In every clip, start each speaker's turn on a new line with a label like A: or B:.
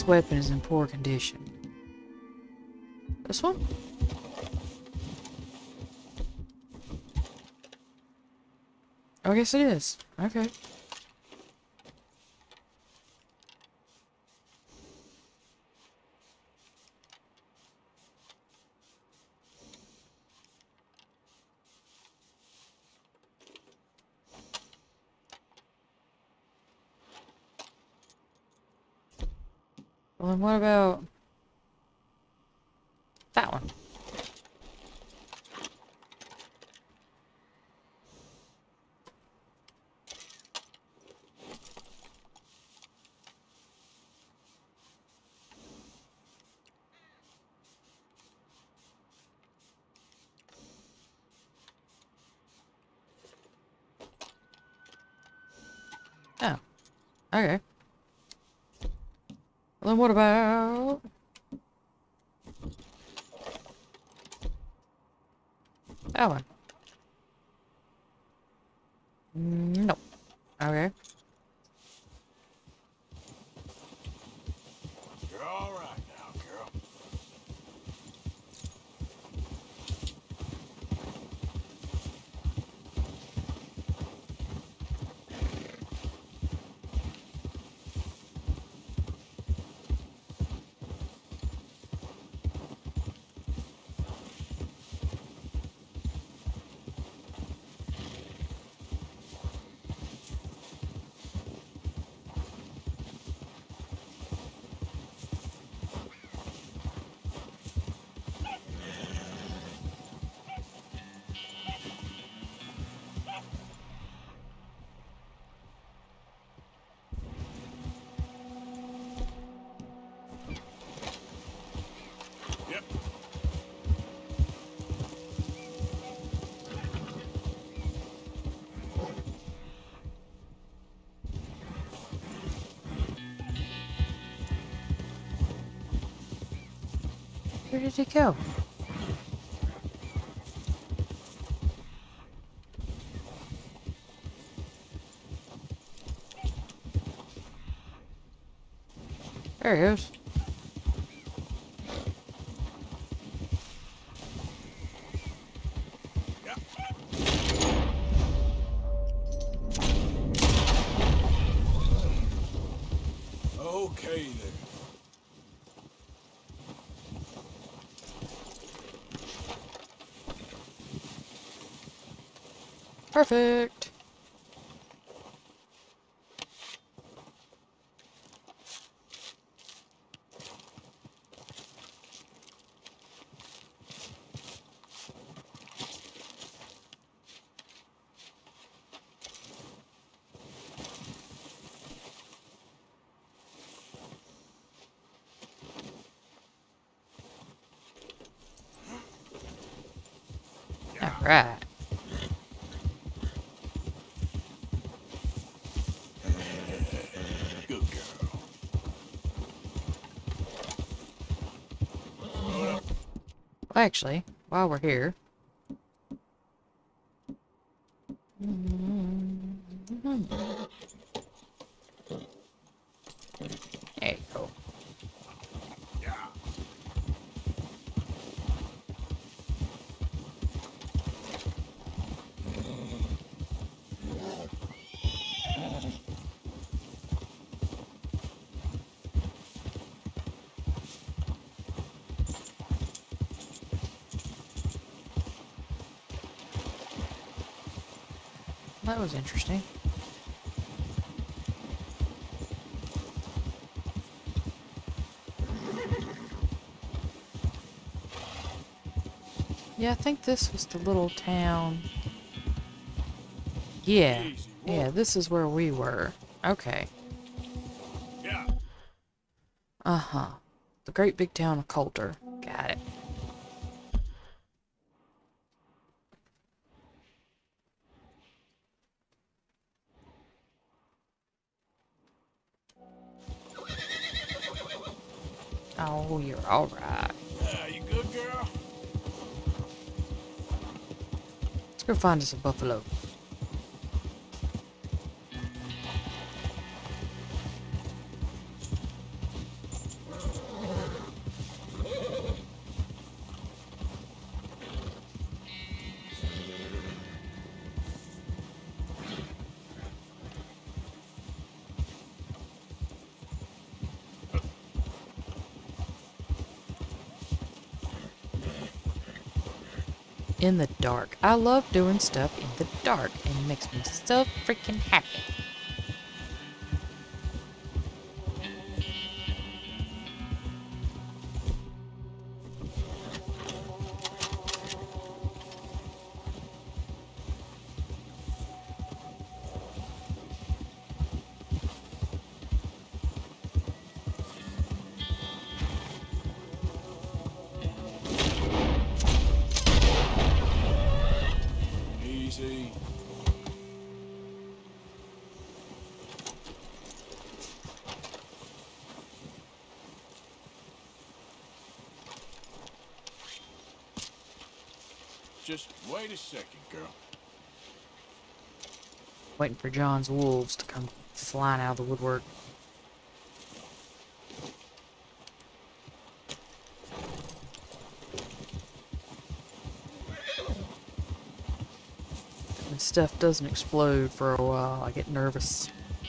A: This weapon is in poor condition. This one? Oh, I guess it is. Okay. Well, then what about that one? Oh, okay. Well, then what about that one? Nope. Okay.
B: You're all right now, girl. Yep.
A: Where did it go? There he goes.
B: Yep. Okay then.
A: Perfect. All right.
B: Good girl.
A: Actually, while we're here. There you go.
B: Yeah.
A: That was interesting. Yeah, I think this was the little town. Yeah.
B: Easy,
A: Yeah,
B: whoa.
A: this is where we were. Okay.
B: Yeah.
A: Uh-huh. The great big town of Coulter. Got it. Oh, you're alright.
B: You good, girl?
A: Let's go find us a buffalo. in the dark. I love doing stuff in the dark, and it makes me so freaking happy.
B: Easy. Just wait a second, girl.
A: Waiting for John's wolves to come flying out of the woodwork. When stuff doesn't explode for a while, I get nervous.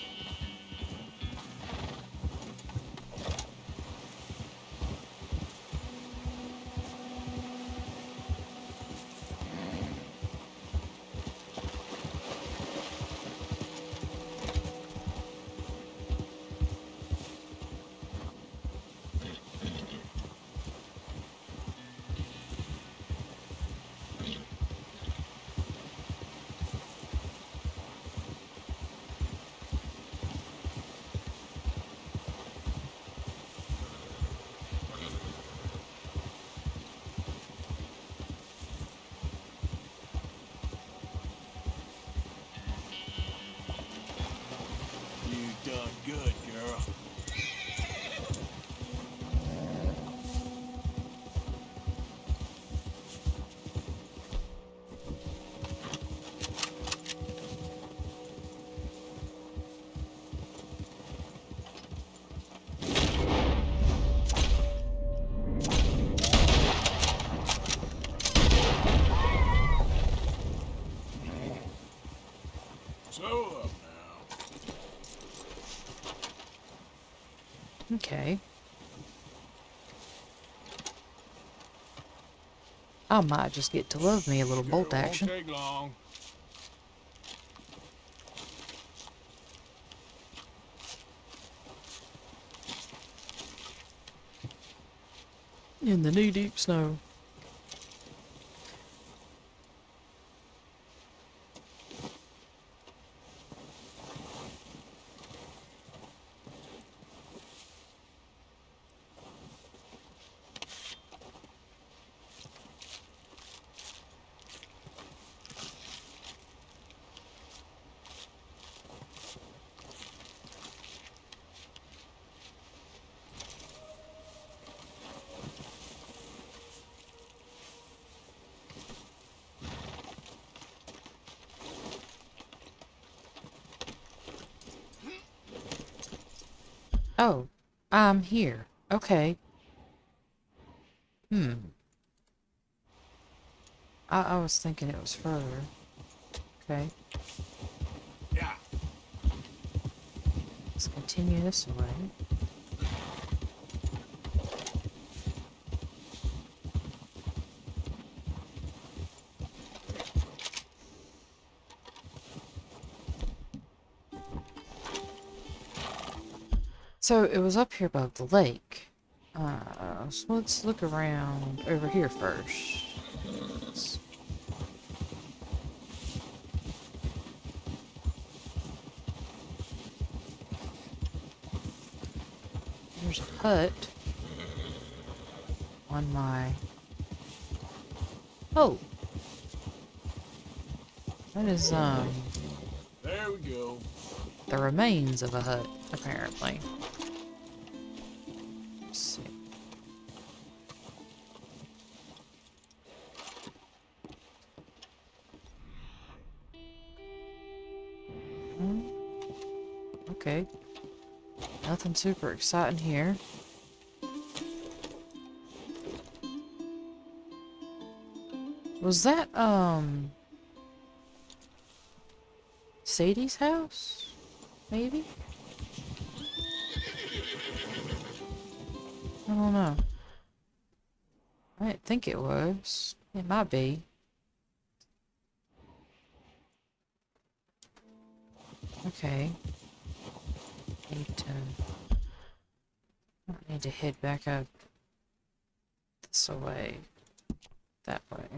B: You done good, girl. So up now.
A: Okay. I might just get to love me a little bolt
B: Girl,
A: action.
B: won't take long.
A: In the knee-deep snow. Oh, I'm here. Okay. I was thinking it was further. Okay.
B: Yeah.
A: Let's continue this way. So it was up here above the lake. So let's look around over here first. There's a hut on my... Oh! That is,
B: There we go.
A: the remains of a hut, apparently. Let's see. Okay. Nothing super exciting here. Was that, Sadie's house? Maybe? I don't know. I didn't think it was. It might be. Okay. I don't need to head back out this way. That way.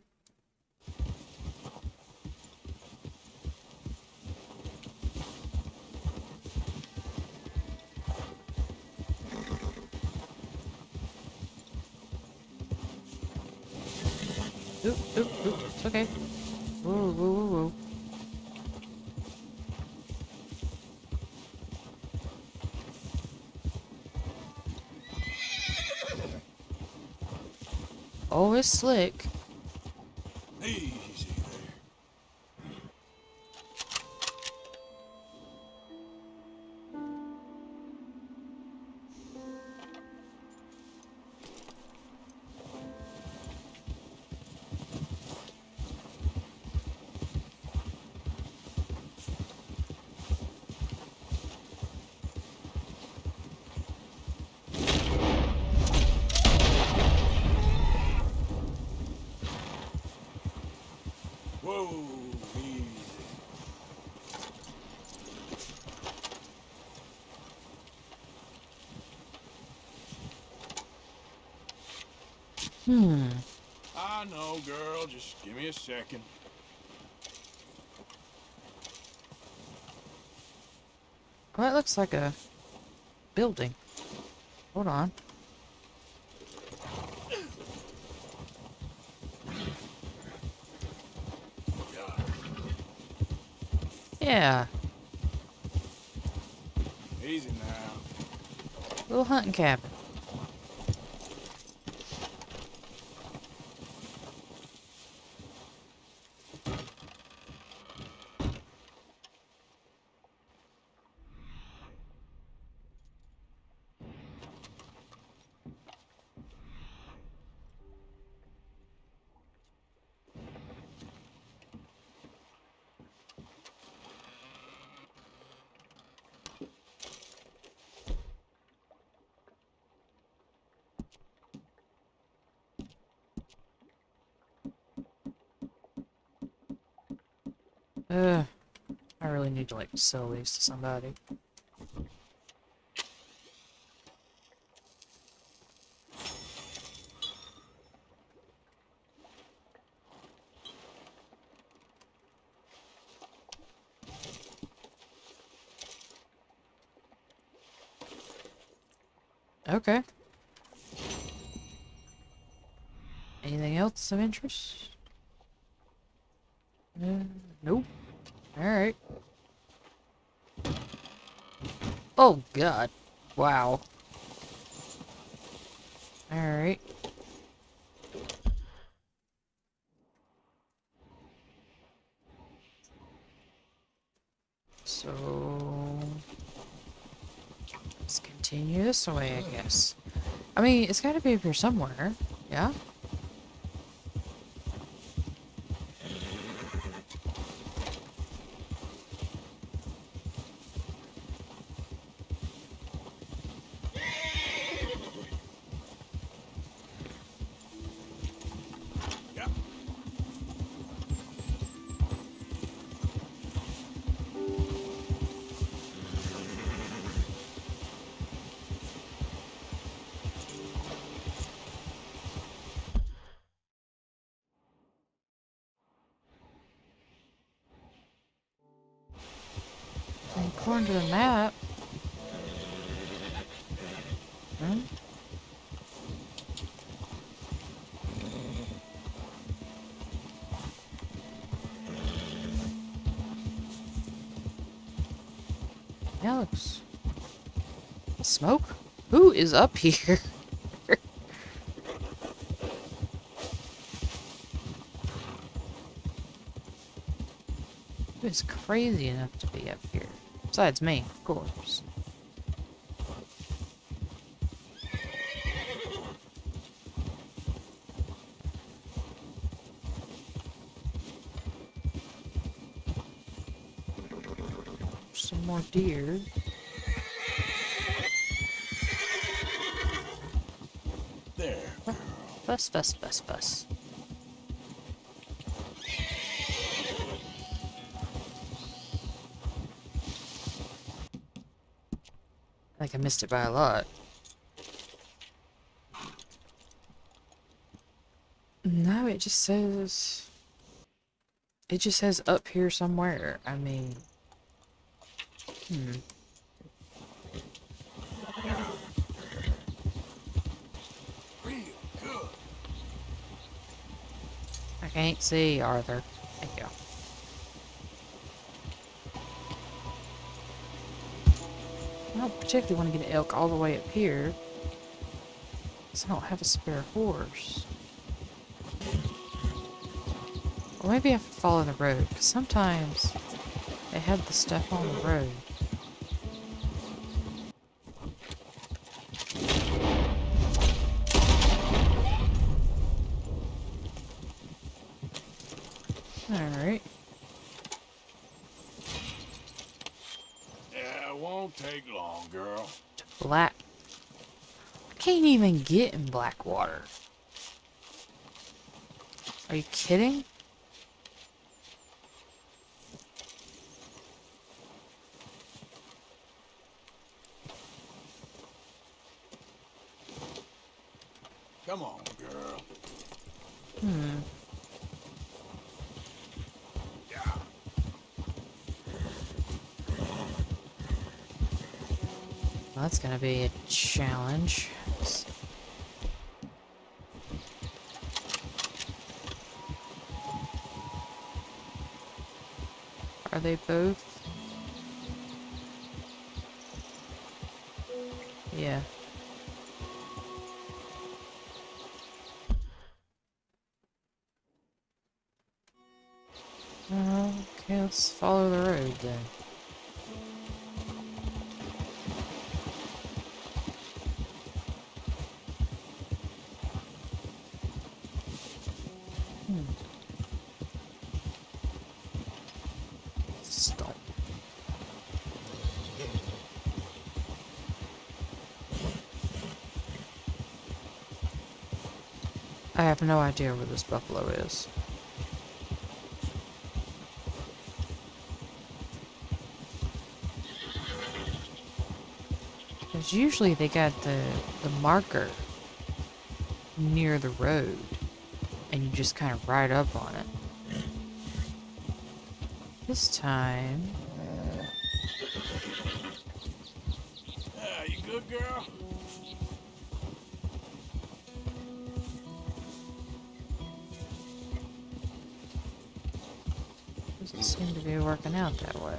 A: Oop, oop, oop. It's okay. Whoa, whoa, whoa, whoa. Oh, it's slick.
B: Easy there. Whoa, easy. I know, girl. Just give me a second.
A: Well, that looks like a building. Hold on. Yeah,
B: Easy now.
A: little hunting cabin. I really need to like sell these to somebody. Okay. Anything else of interest? Nope. Alright. Oh, God. Wow. Alright. So... let's continue this way, I guess. I mean, it's gotta be up here somewhere. Yeah?
B: Yeah.
A: According to the map. Hmm? Yeah, looks... smoke? Who is up here? Who is crazy enough to be up here? Besides me, of course. Some more deer.
B: There.
A: Bus, bus, bus, bus. Like I missed it by a lot. No, it just says... It just says up here somewhere. I mean...
B: Real good.
A: I can't see, Arthur. Thank you. I don't particularly want to get an elk all the way up here, because I don't have a spare horse. Or maybe I have to follow the road, because sometimes they have the stuff on the road. Alright.
B: Yeah, it won't take long, girl.
A: Black. I can't even get in Blackwater. Are you kidding?
B: Come on, girl. Yeah.
A: Well, that's gonna be a challenge. Are they both? Yeah. Okay, let's follow the road then. Stop. I have no idea where this buffalo is. Because usually they got the marker near the road, and you just kind of ride up on it. This time...
B: You good, girl?
A: doesn't seem to be working out that way.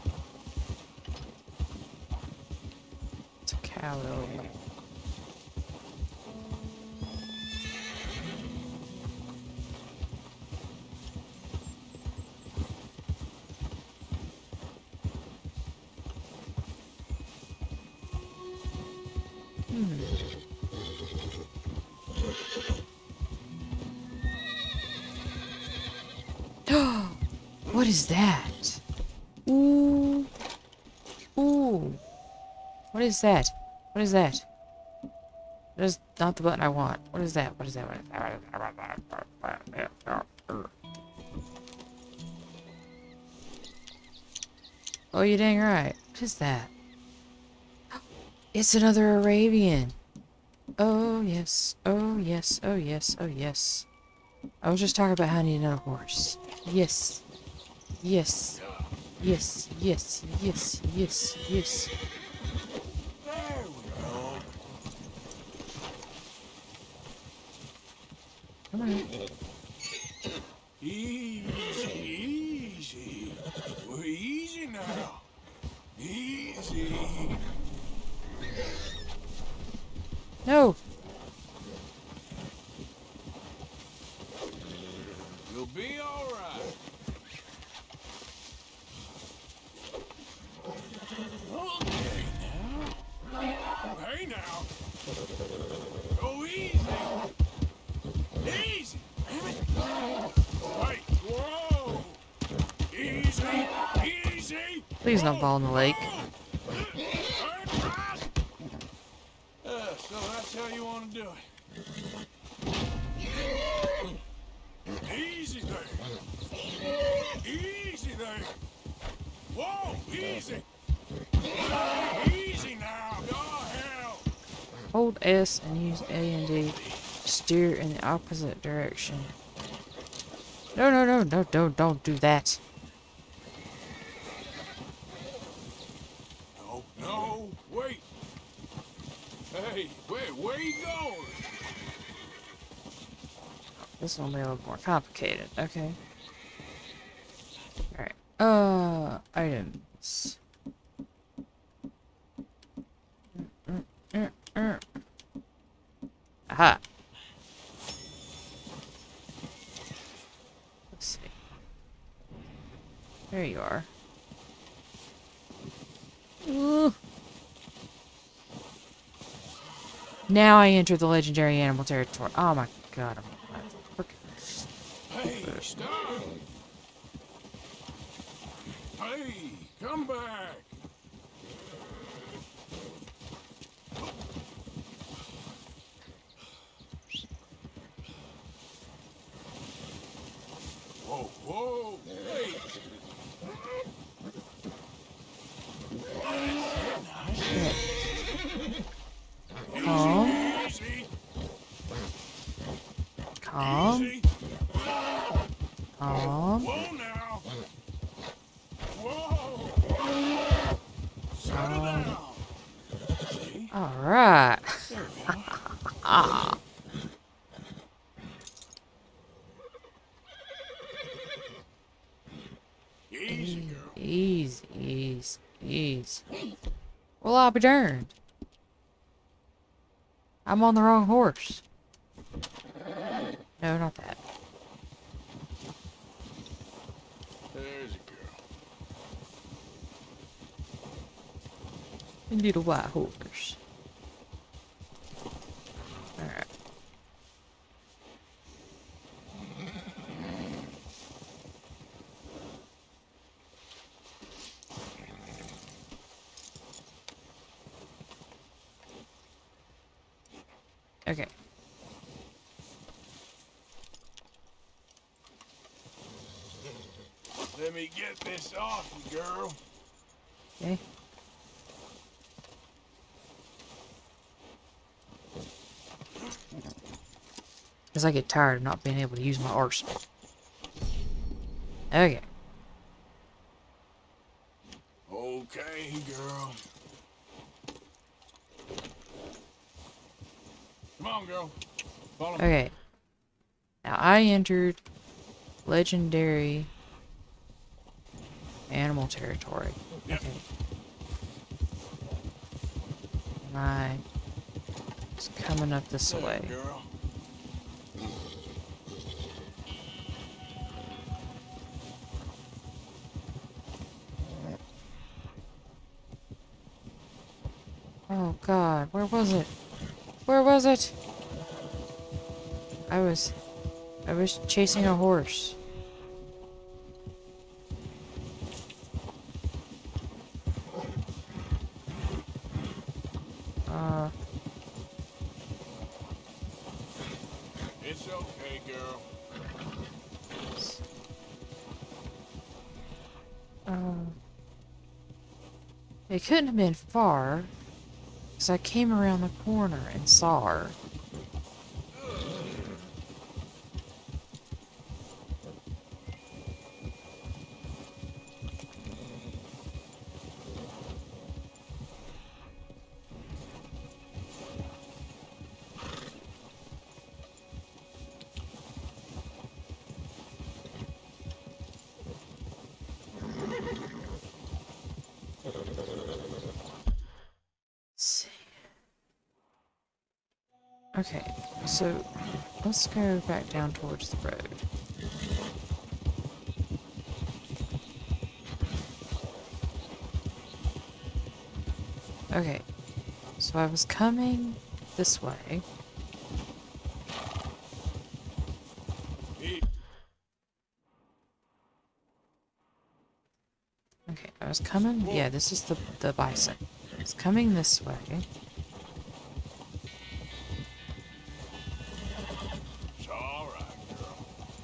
A: It's a cow though. What is that? Ooh. Ooh. What is that? What is that? That is not the button I want. What is that? What is that? What is that? Oh, you dang right. What is that? It's another Arabian. Oh, yes. Oh, yes. Oh, yes. Oh, yes. I was just talking about how I need another horse. Yes. Yes. Yes, yes, yes, yes, yes.
B: There we go.
A: Come on.
B: Easy, easy. We're easy now. Easy.
A: No.
B: You'll be all right. Okay now. Hey now. Go easy. Easy. Damn it. Wait. Whoa. Easy. Easy.
A: Please don't fall in the lake.
B: So that's how you want to do it. Easy there. Easy there. Whoa, easy. Easy now.
A: Hold S and use A and D to steer in the opposite direction. No, no, no, no, don't do that.
B: No, no, wait. Hey, wait, where you going?
A: This one will be a little more complicated. Okay. Alright. Items. Aha. Let's see. There you are. Ooh. Now I enter the legendary animal territory. Oh my god, I'm freaking.
B: Hey, stop. Hey, come back. Whoa, whoa, wait.
A: Calm.
B: Easy,
A: Calm.
B: easy.
A: Calm.
B: Whoa now. Whoa. Settle down. See?
A: Alright.
B: There we go.
A: Ah.
B: Easy, girl.
A: Easy, easy, easy. Well, I'll be darned. I'm on the wrong horse. No, not that.
B: There's a girl.
A: A little white horse. Alright. Okay.
B: Let me get this off you, girl.
A: Okay. Because I get tired of not being able to use my arsenal. Okay.
B: Okay, girl. Come on, girl. Follow me.
A: Okay. Now I entered legendary animal territory.
B: Yep.
A: Okay. And I was coming up this
B: There,
A: way.
B: girl.
A: Oh god, where was it? Where was it? I was chasing a horse.
B: It's okay, girl.
A: It couldn't have been far, because I came around the corner and saw her. Okay, so let's go back down towards the road. Okay, so I was coming this way. Okay, I was coming. Yeah, this is the bison. I was coming this way.
B: It's all right, girl.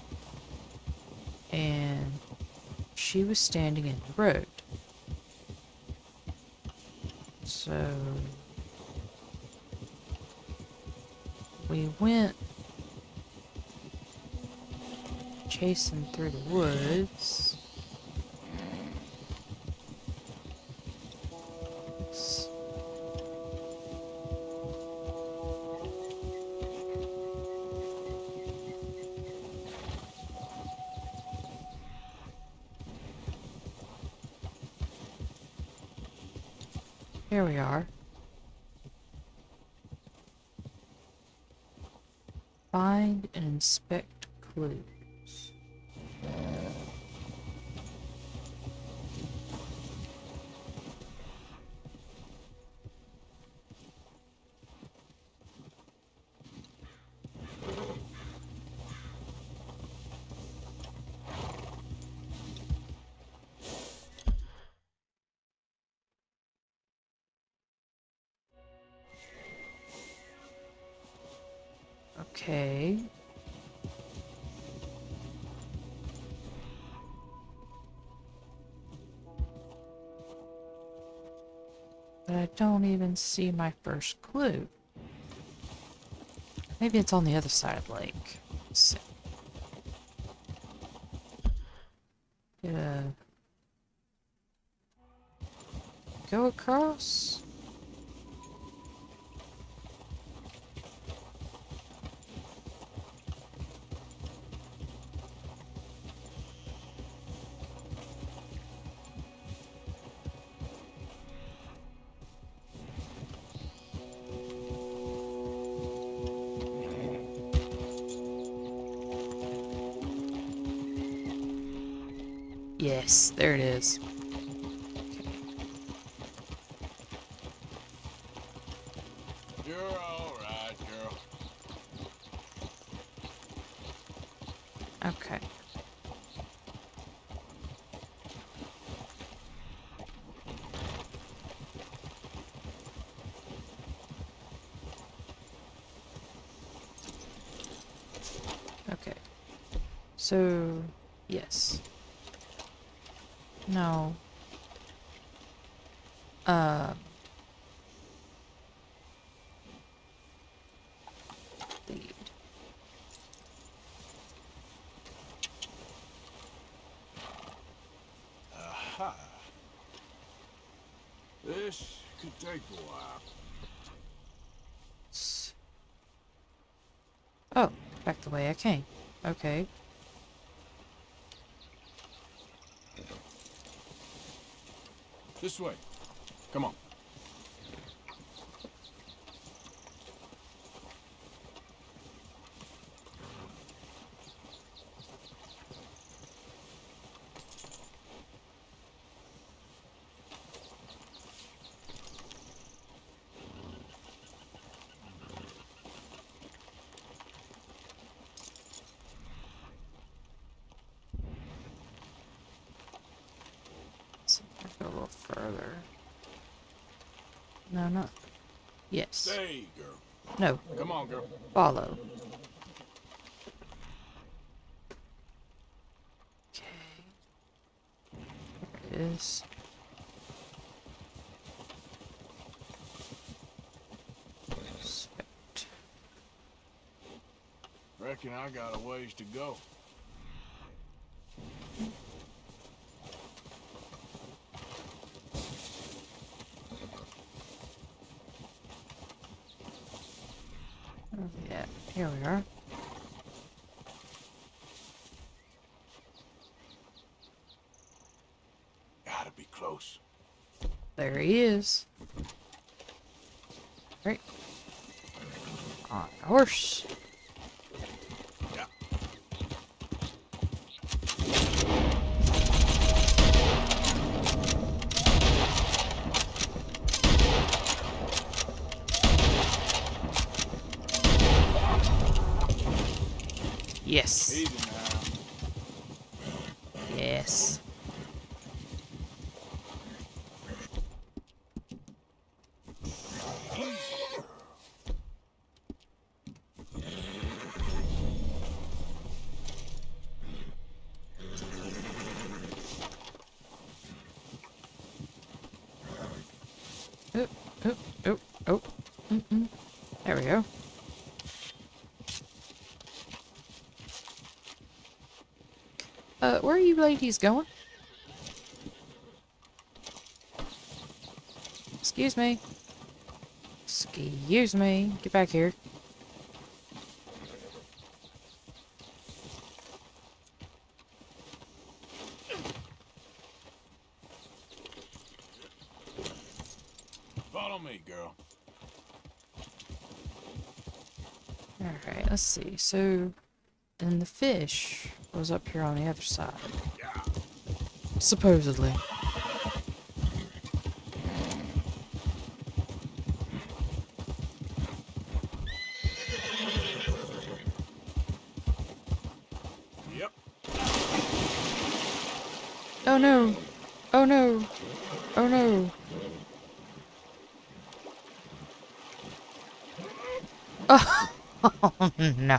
A: And she was standing in the road. So we went chasing through the woods. Here we are. Find and inspect clues. Okay. But I don't even see my first clue. Maybe it's on the other side of the lake. Let's see. Go across? Yes, there it is.
B: You're all right, girl.
A: Okay. Okay. So, yes. No. Lead.
B: Aha. This could take a while.
A: Oh, back the way I came. Okay.
B: This way. Come on.
A: So I go a little further. No, not. Yes.
B: Stay, girl.
A: No.
B: Come on, girl.
A: Follow. Okay. There it is. Inspect.
B: Reckon I got a ways to go.
A: Oh, yeah. Here we are.
B: Gotta be close.
A: There he is. Right. On a horse.
B: Yeah.
A: Yes.
B: Easy now.
A: Yes. Oh, oh, oh, oh. There we go. Where are you ladies going? Excuse me. Excuse me. Get back here.
B: Follow me, girl.
A: Alright, let's see. So, then the fish was up here on the other side. Supposedly.
B: Yep.
A: Oh no! Oh no! Oh no! Oh no!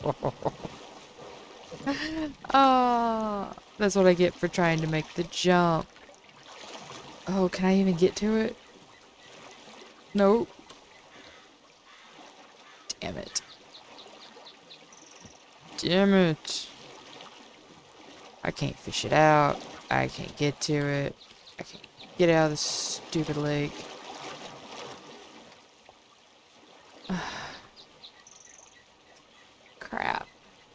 A: Ah, that's what I get for trying to make the jump. Oh, can I even get to it? Nope. Damn it. Damn it. I can't fish it out. I can't get to it. I can't get out of this stupid lake. Crap.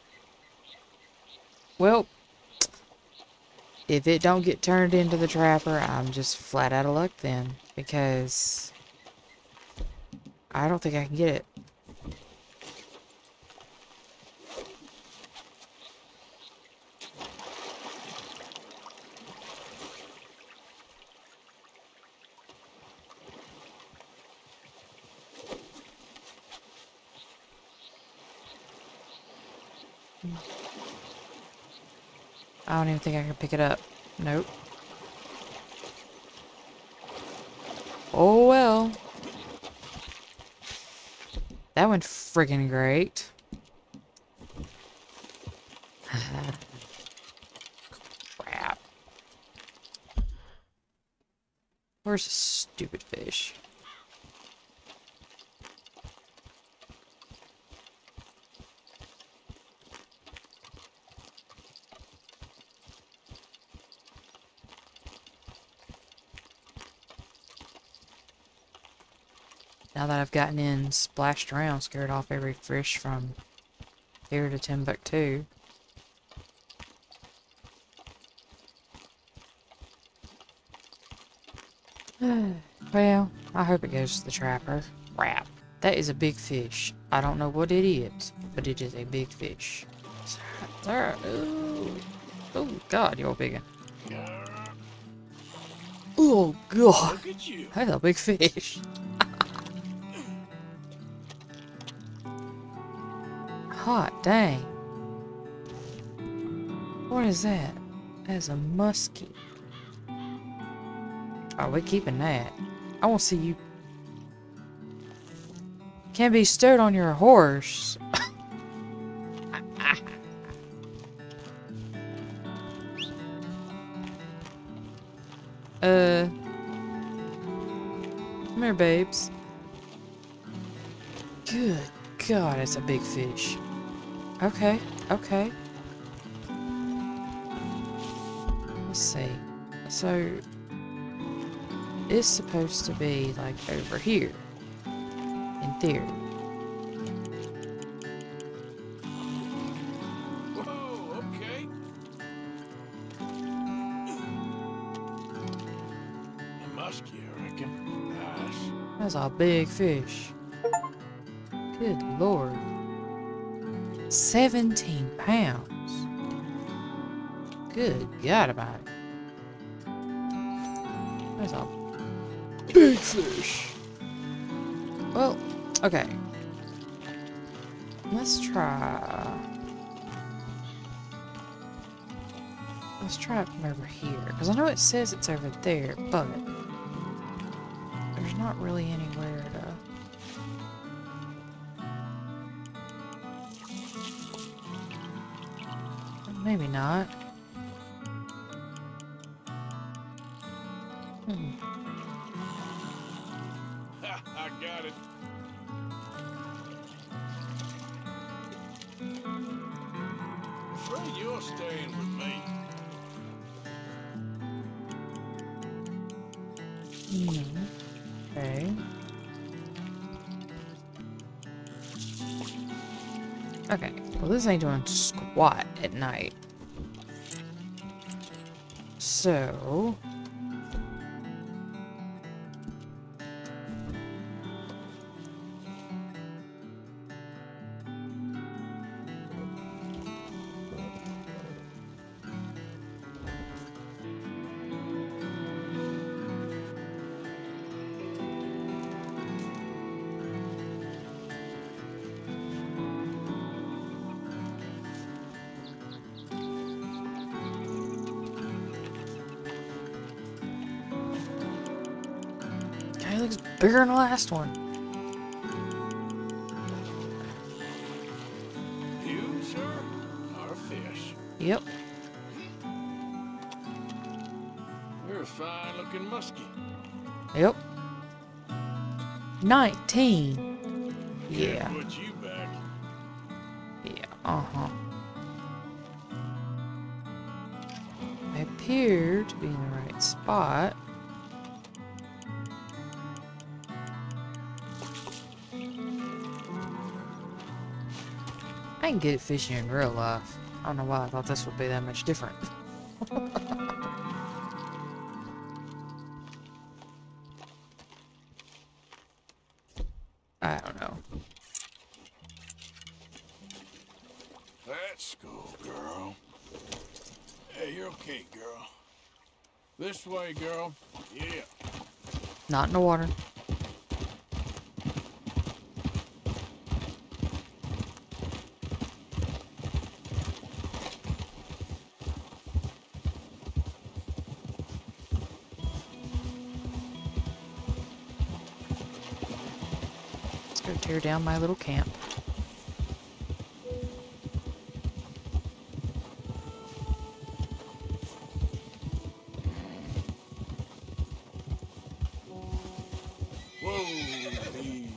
A: Well, if it don't get turned into the trapper, I'm just flat out of luck then. Because I don't think I can get it. I don't even think I can pick it up. Nope. Oh well. That went friggin' great. Crap. Where's the stupid fish? Now that I've gotten in, splashed around, scared off every fish from here to Timbuktu. Well, I hope it goes to the trapper. Crap. That is a big fish. I don't know what it is, but it is a big fish. There. Oh, God, you're big one. Oh, God.
B: Look at you.
A: That's a big fish. Hot dang. What is that? That is a muskie. Oh, we're keeping that. I want to see you. Can be stowed on your horse. Come here, babes. Good God, it's a big fish. Okay, okay. Let's see. So, it's supposed to be like over here. In theory.
B: Whoa, okay. A muskie, I reckon. Nice.
A: That's a big fish. Good Lord. 17 pounds. Good God about it. That's a big fish. Well, okay. Let's try it from over here. Because I know it says it's over there, but there's not really anywhere to... Maybe not.
B: Ha, I got it. Afraid you're staying with me.
A: No. Okay. Okay. Well, this ain't doing squat at night. So... Guy looks bigger than the last one.
B: You, sir, are a fish.
A: Yep.
B: You're a fine-looking muskie.
A: Yep. 19. Yeah.
B: Can't put you back.
A: Yeah. Uh-huh. I appear to be in the right spot. I can get fishing in real life. I don't know why I thought this would be that much different. I don't know.
B: Let's go, girl. Hey, you're okay, girl. This way, girl. Yeah.
A: Not in the water. Let's go tear down my little camp.
B: Whoa, easy.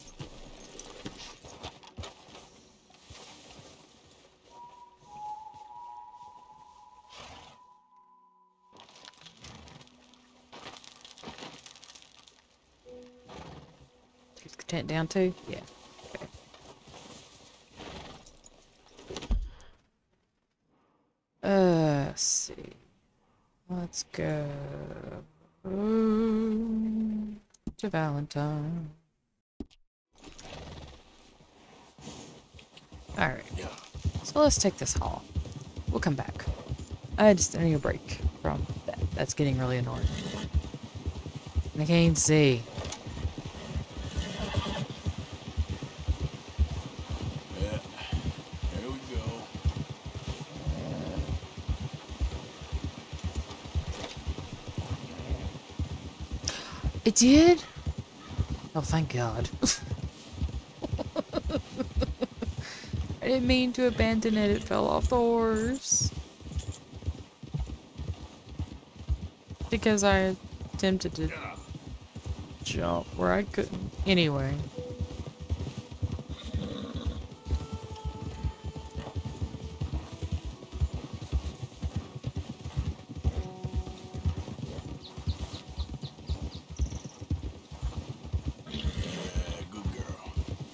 A: Take the tent down too? Yeah. Okay. Let's see. Let's go to Valentine. Alright. So let's take this haul. We'll come back. I need a break from that. That's getting really annoying. And I can't see.
B: Yeah. There we go.
A: It did? Oh, thank God. I didn't mean to abandon it. It fell off the horse. Because I attempted to jump where I couldn't. Anyway.
B: Yeah, good girl.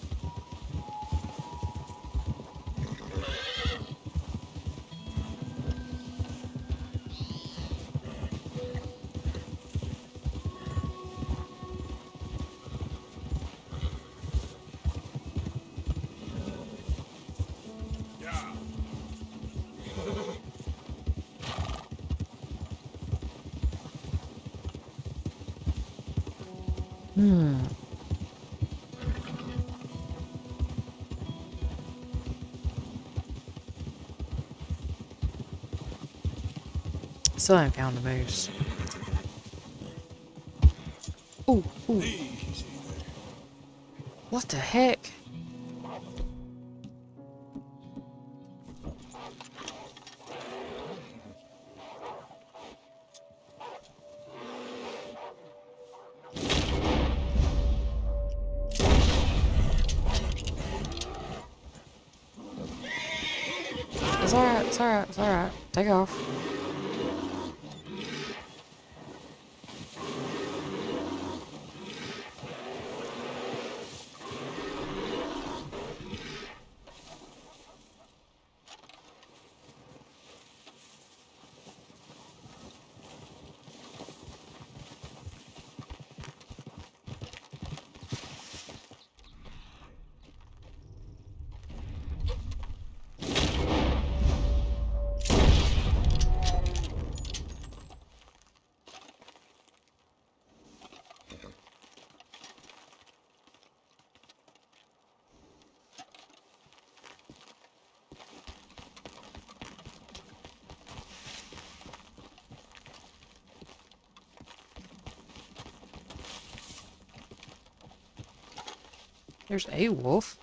B: Yeah.
A: Still haven't found the moose. Ooh, ooh.
B: Easy there.
A: What the heck? It's alright, it's alright, it's alright. Take off. There's a wolf.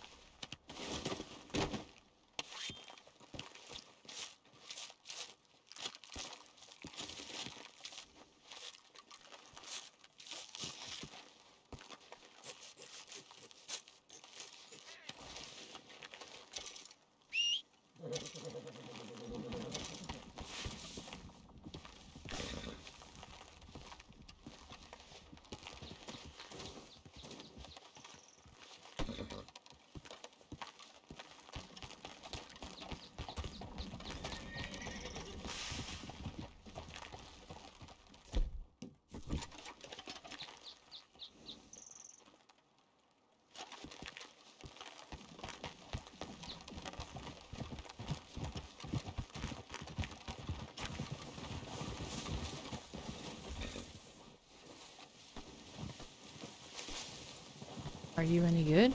A: Are you any good?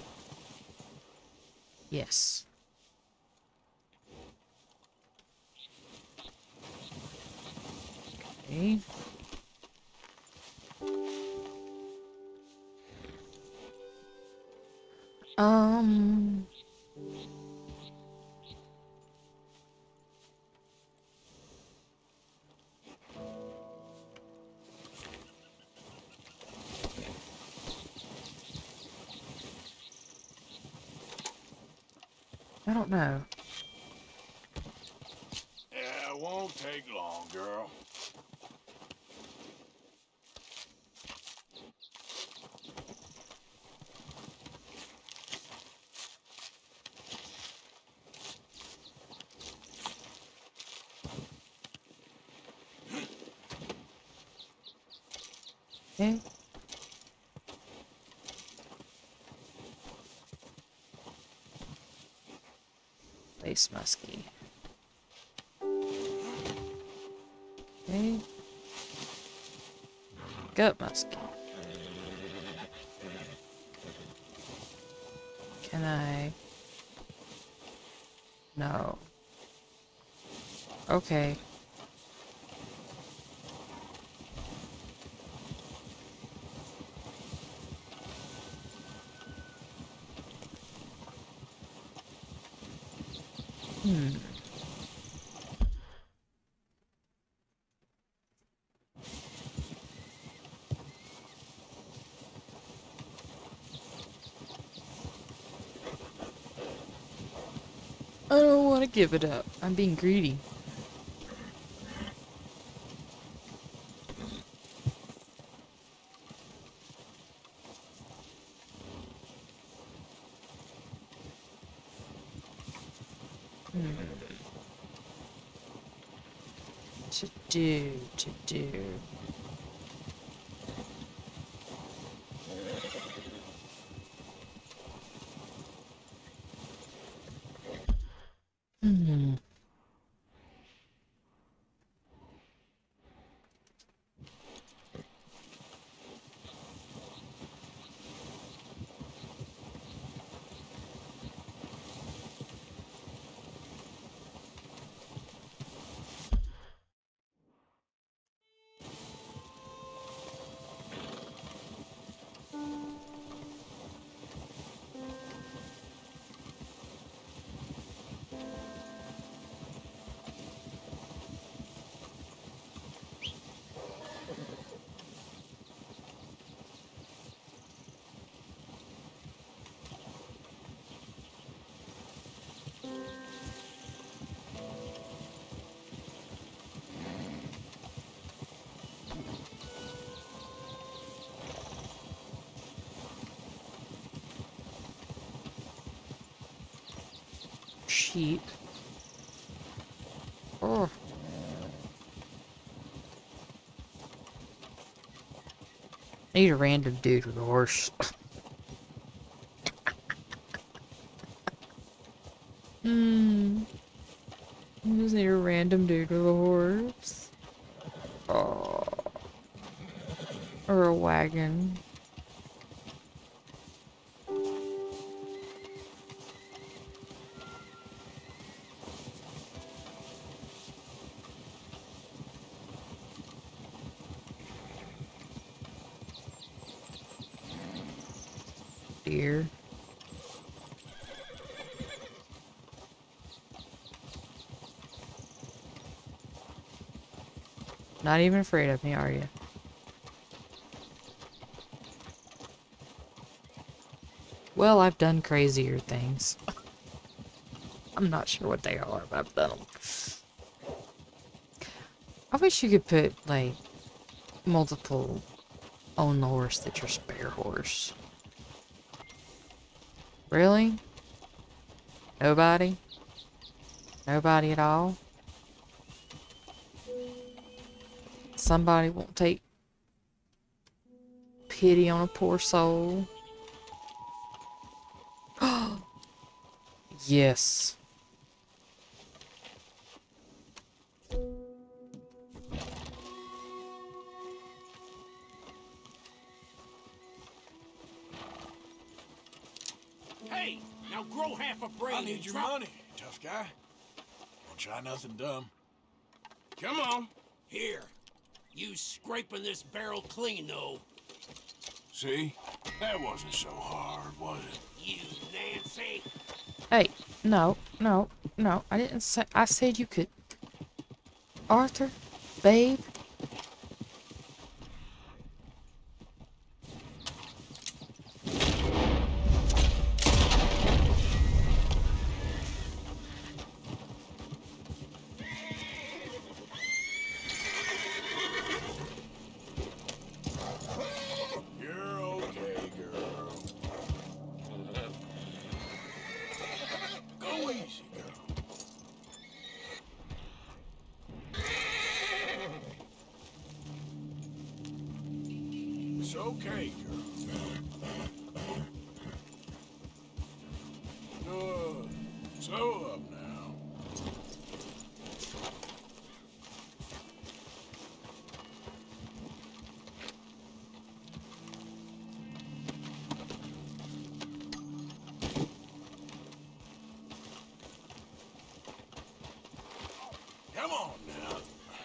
A: Yes. Okay. Um... I don't know.
B: Yeah, it won't take long, girl.
A: Okay. Place Muskie. Okay. Gut Muskie. Can I? No. Okay. Hmm. I don't want to give it up. I'm being greedy. To do. Hmm. Sheep. Oh. I need a random dude with a horse. Hmm. I just need a random dude with a horse. Oh. Or a wagon. Deer. Not even afraid of me, are you? Well, I've done crazier things. I'm not sure what they are, but I've done them. I wish you could put, like, multiple on the horse that's your spare horse. Really? Nobody? Nobody at all? Somebody won't take pity on a poor soul? Yes.
C: Hey, now grow half a brain.
B: I need your money, tough guy. Don't try nothing dumb. Come on.
C: Here. You scraping this barrel clean, though.
B: See? That wasn't so hard, was it?
C: You Nancy.
A: Hey, no, no, no. I didn't say. I said you could. Arthur, babe.
B: You're okay, girl. Go easy, girl. It's okay, girl. Good. So up now. Come on now.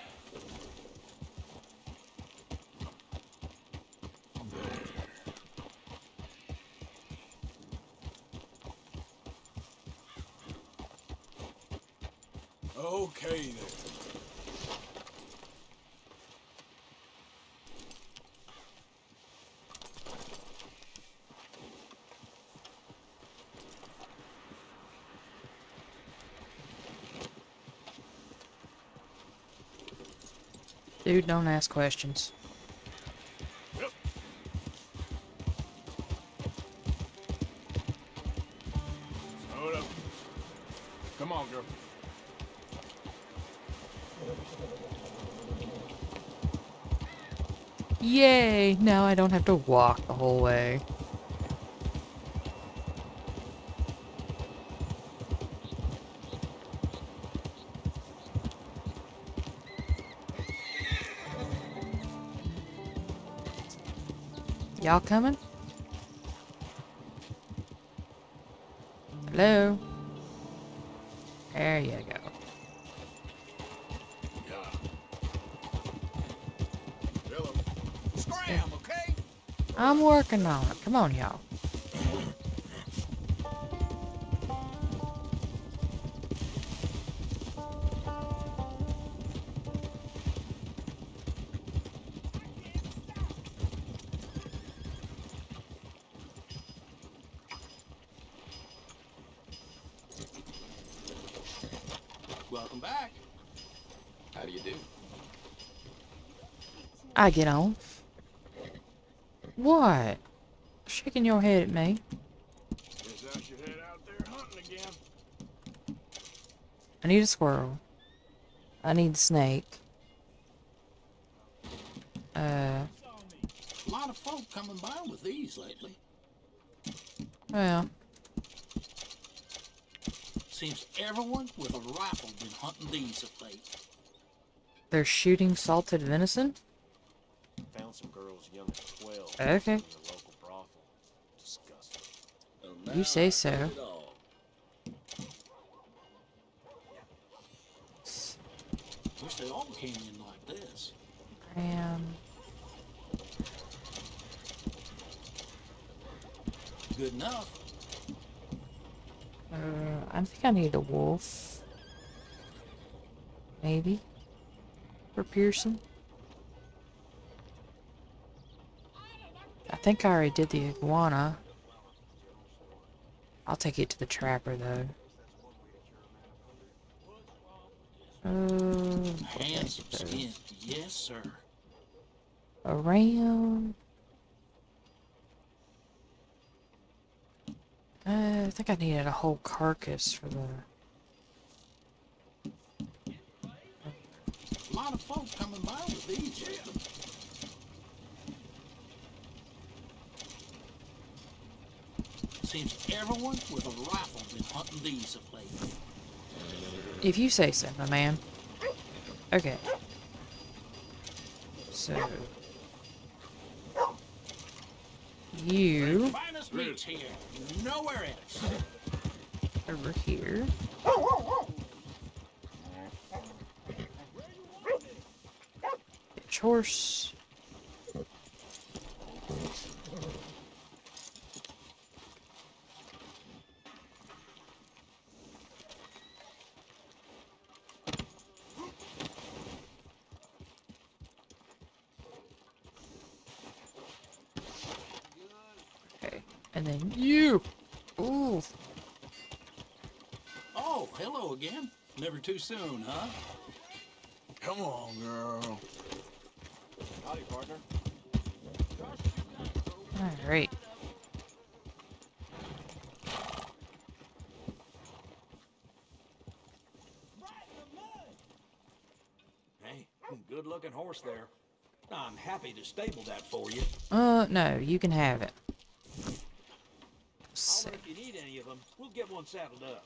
B: There. Okay then.
A: Dude, don't ask questions.
B: Yep. Slow it up. Come on, girl.
A: Yay! Now I don't have to walk the whole way. Y'all coming? Hello? There you go.
B: Yeah. Hello.
C: Scram, okay?
A: I'm working on it. Come on, y'all.
C: Welcome back. How do you do?
A: I get on. What? Shaking your head at me.
B: Guess I should head out there hunting again.
A: I need a squirrel. I need the snake.
C: A lot of folk coming by with these lately.
A: Well,
C: Seems everyone with a rifle been hunting these of late.
A: they're shooting salted venison?
D: Found some girls young as 12
A: Okay.
D: in the local brothel. Disgusting.
A: You say so.
C: Wish they all came in like this. Good enough.
A: I think I need a wolf. Maybe. For Pearson. think I already did the iguana. I'll take it to the trapper, though. Oh,
C: Handsome skin. Yes, sir.
A: around. I think I needed a whole carcass for the...
C: A lot of folk coming by with these lately. Seems everyone with a rifle been hunting these of late.
A: If you say so, my man. Okay. So... You...
C: Finest meats here. Nowhere else.
A: over here. Bitch horse. Okay, and then you. Ooh.
C: Oh, hello again. Never too soon, huh?
B: Come on, girl.
D: Howdy, partner.
A: All right.
E: Hey, good looking horse there. I'm happy to stable that for you.
A: No, you can have it.
E: Holler if you need any of them. We'll get one saddled up.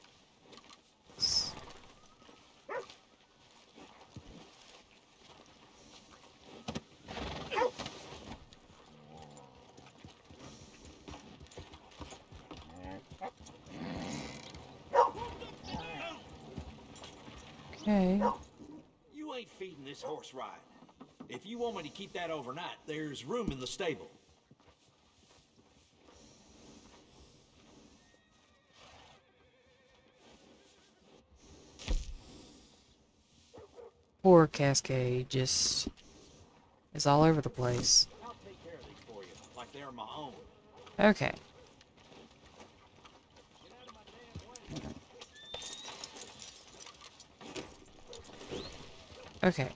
A: Okay.
E: You ain't feeding this horse right. If you want me to keep that overnight, there's room in the stable.
A: Poor Cascade just is all over the place.
E: I'll take care of these for you, like they're my own.
A: Okay. Okay.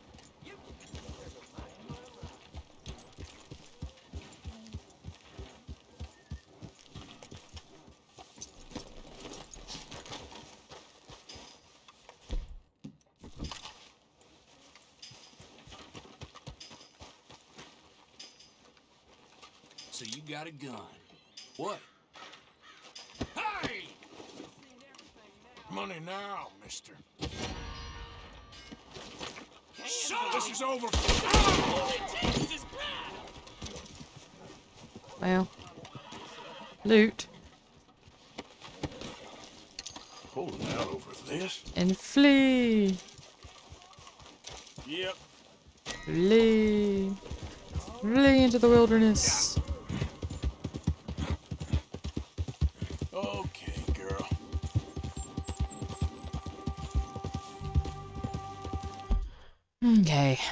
C: So you got a gun. What? Hey!
B: Money now, mister. This is over.
A: Well. Loot.
B: Pulling out over this.
A: And flee.
B: Yep.
A: Flee. Flee into the wilderness.
B: Okay, girl.
A: Okay.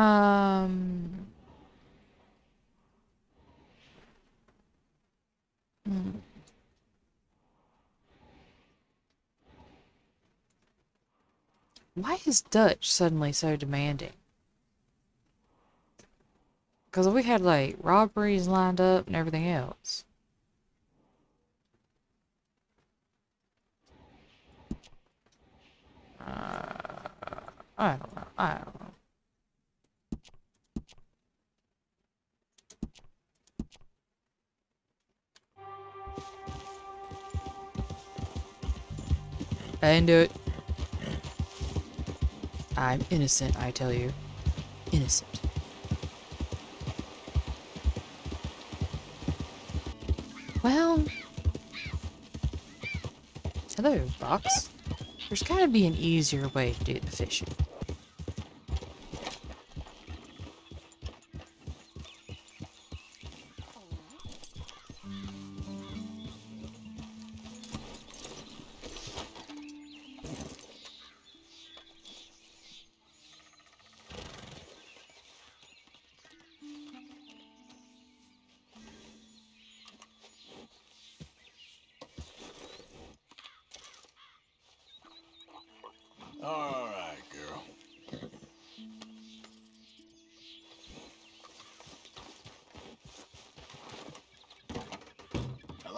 A: Why is Dutch suddenly so demanding? Because we had, like, robberies lined up and everything else. I don't know. I don't know. I didn't do it. I'm innocent, I tell you. Innocent. Well... Hello, box. There's gotta be an easier way to do the fishing.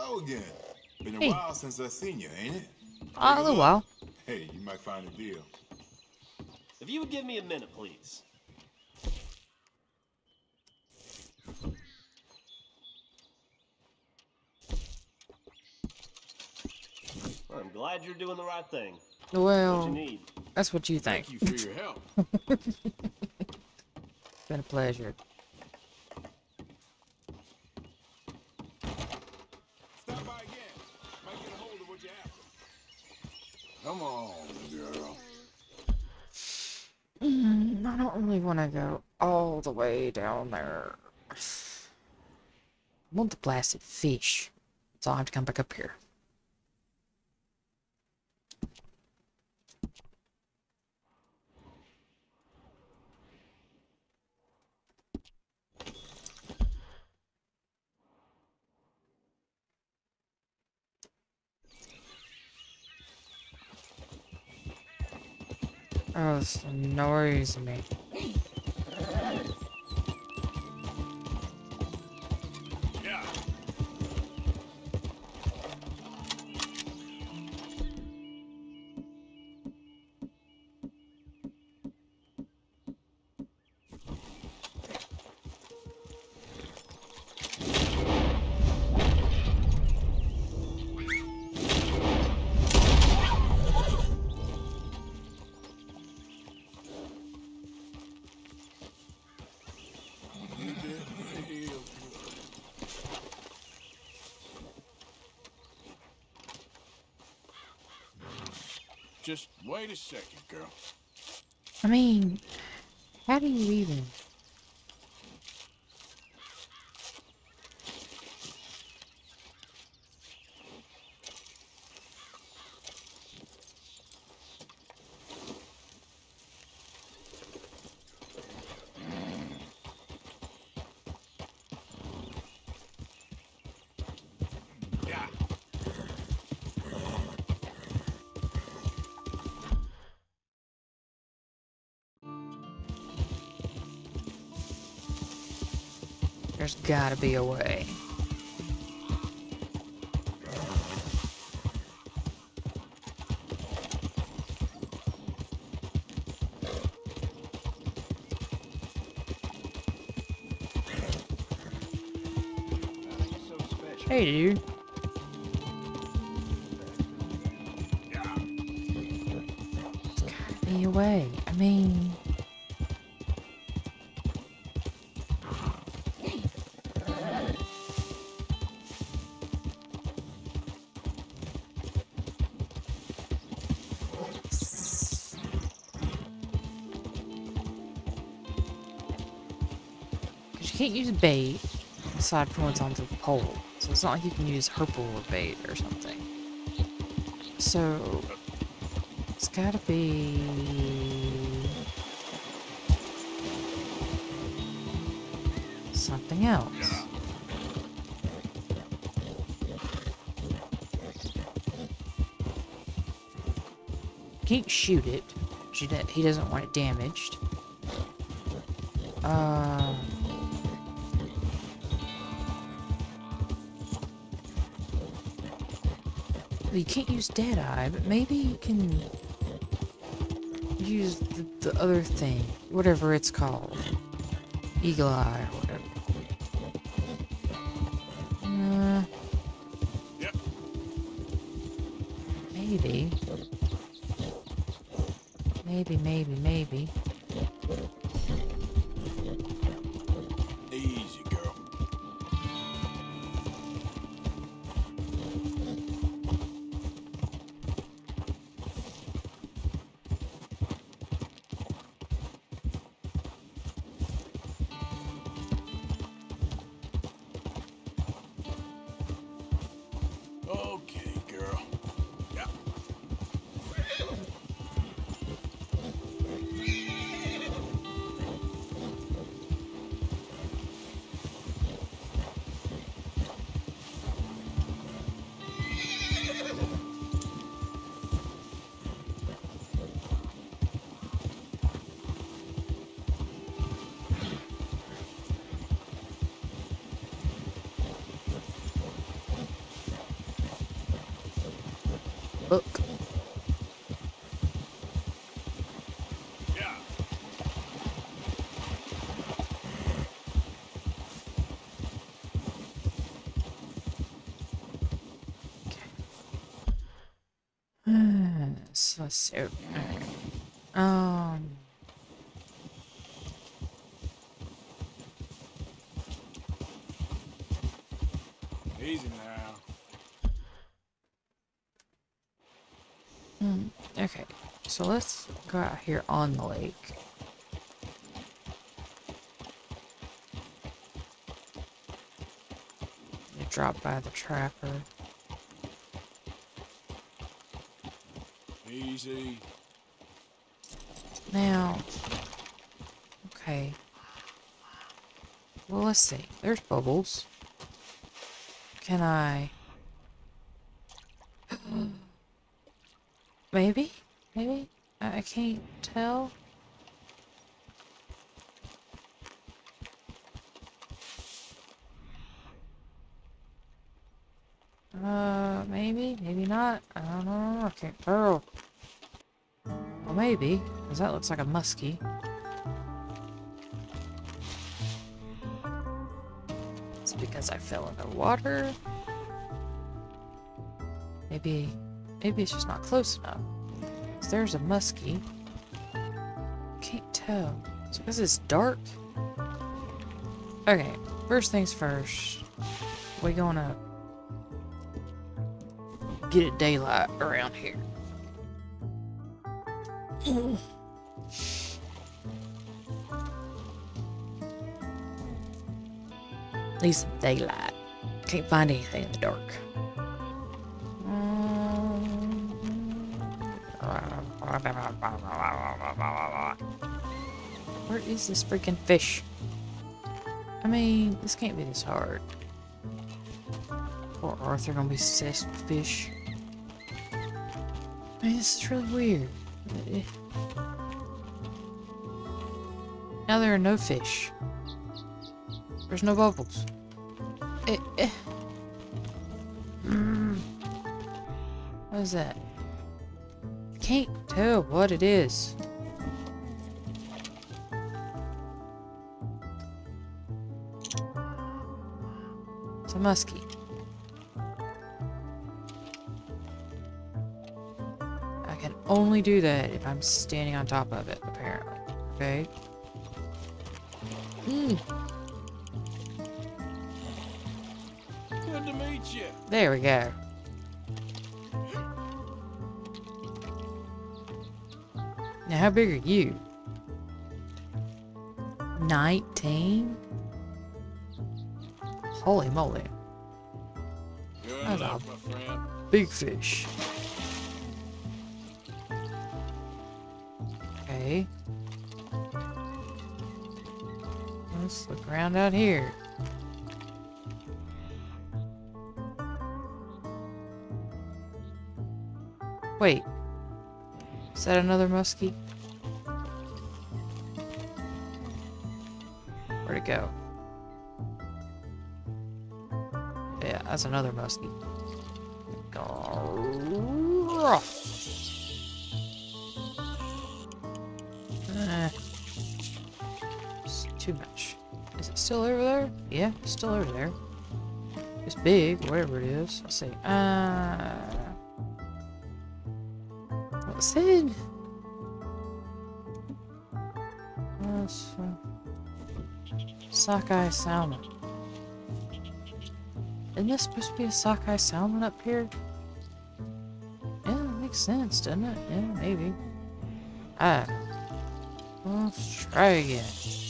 F: Hello again. Been a
A: Hey.
F: while since I seen you, ain't it?
A: A little while.
F: Hey, you might find a deal.
D: If you would give me a minute, please. Well, I'm glad you're doing the right thing. What you
A: Well,
D: need?
A: that's what you think.
B: Thank you for your help.
A: It's been a pleasure.
F: Stop by again. Might get a hold of what you're after.
B: Come on, girl.
A: I don't really want to go all the way down there. I want the blasted fish. So I'll have to come back up here. Oh, this annoys me.
B: Yeah. You did real good. Just wait a second, girl.
A: I mean, how do you even?
B: Yeah.
A: There's gotta be a way.
E: So special.
A: Hey, dude.
B: Yeah.
A: There's gotta be a way. I mean, because you can't use bait aside from what's on the pole. So it's not like you can use purple or bait or something. So it's gotta be something else. Can't shoot it. He doesn't want it damaged. Well, you can't use Deadeye, but maybe you can use the other thing, whatever it's called. Eagle Eye or whatever.
B: Yep.
A: Maybe. Maybe.
B: Easy, girl. Okay, girl. Yeah.
A: Look.
B: Yeah.
A: So let's see.
B: Easy now.
A: Okay, so let's go out here on the lake. You drop by the trapper.
B: Easy.
A: Now, okay. Well, let's see. There's bubbles. Can I... Maybe? Maybe? I can't tell. Maybe? Maybe not? I don't know. I can't tell. Well, maybe. Because that looks like a muskie. It's because I fell in the water. Maybe it's just not close enough. 'Cause there's a muskie. Can't tell. It's because it's dark. Okay, first things first. We're gonna get it daylight around here. Need some daylight. Can't find anything in the dark. Where is this freaking fish? I mean, this can't be this hard. Poor Arthur gonna be obsessed with fish. I mean, this is really weird. Now there are no fish. There's no bubbles. What is that? Can't tell what it is. It's a muskie. I can only do that if I'm standing on top of it, apparently. Okay?
B: Good to meet you.
A: There we go. Now, how big are you? 19? Holy moly.
B: Good
A: That's
B: luck,
A: a
B: my friend.
A: big fish. Okay. Let's look around out here. Wait. Is that another muskie? Where'd it go? Yeah, that's another muskie. It's too much. Is it still over there? Yeah, it's still over there. It's big, whatever it is. Let's see. What's it? Sockeye salmon. Isn't this supposed to be a sockeye salmon up here? Yeah, that makes sense, doesn't it? Yeah, maybe. Let's try again.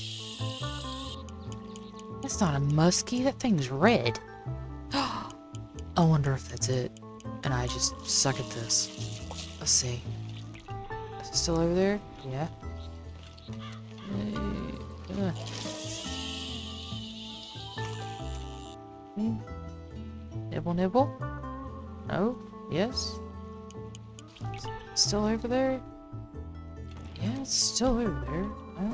A: That's not a muskie, that thing's red. I wonder if that's it. And I just suck at this. Let's see. Is it still over there? Yeah. Nibble, nibble? No? Yes? Still over there? Yeah, it's still over there.